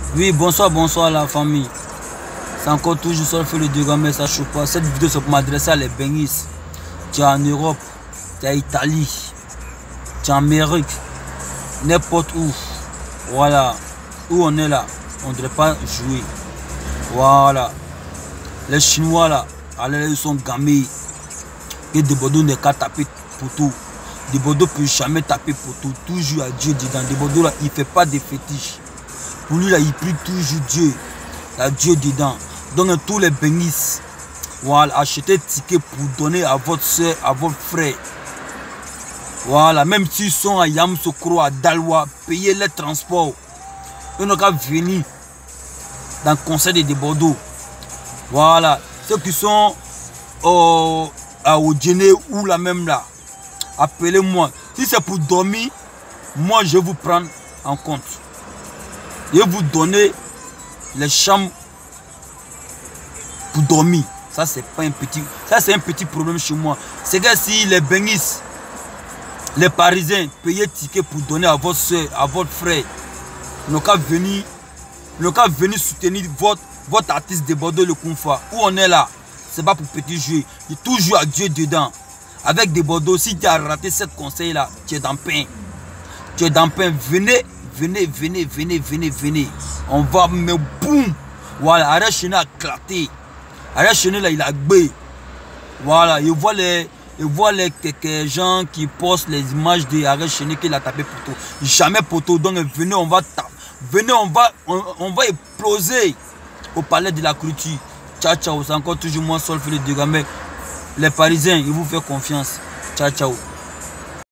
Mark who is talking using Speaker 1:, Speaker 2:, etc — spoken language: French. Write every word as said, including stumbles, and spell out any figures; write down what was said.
Speaker 1: Oui, bonsoir, bonsoir la famille. C'est encore toujours sur le feu de Dégain, mais ça chauffe pas. Cette vidéo c'est pour m'adresser à les Bengis. Tu es en Europe, tu es en Italie, tu es en Amérique, n'importe où. Voilà, où on est là, on ne devrait pas jouer. Voilà. Les Chinois là, allez, ils sont gamés. Et des Bordeaux n'est qu'à taper pour tout. Des Bordeaux ne peut jamais taper pour tout. Toujours à Dieu dedans. Des Bordeaux là, il ne fait pas de fétiches. Pour lui là, il prie toujours Dieu. Il Dieu dedans. Donc tous les Bengis, voilà, achetez ticket pour donner à votre soeur, à votre frère. Voilà, même s'ils sont à Yamoussoukro, à Daloa, payez les transports. Ils n'ont qu'à venir dans le conseil de Bordeaux. Voilà, ceux qui sont au, au dîner ou là même là, appelez-moi. Si c'est pour dormir, moi je vais vous prendre en compte. Je vais vous donner les chambres pour dormir. Ça c'est pas un petit, ça c'est un petit problème chez moi. C'est que si les Bengis, les Parisiens payent ticket pour donner à votre soeur, à votre frère, ils n'ont qu'à venir, ils n'ont qu'à venir soutenir votre, votre artiste de Bordeaux le Kunfa. Où on est là, c'est pas pour petit jouer. Il y a toujours à Dieu dedans. Avec des Bordeaux, si tu as raté cette conseil là, tu es dans pain. Tu es dans pain. Venez, venez, venez, venez, venez, venez. On va, mais boum. Voilà, Arrête Chené a éclaté. Arrête Chené là, il a gbé. Voilà, il voit les, il voit les quelques gens qui postent les images de Arrête Chené qu'il a tapé poteau. Jamais poteau. Donc venez, on va taper. Venez, on va, on, on va exploser au palais de la culture. Ciao, ciao. C'est encore toujours moi, Solfeu de Dégain. Les Parisiens, ils vous font confiance. Ciao, ciao.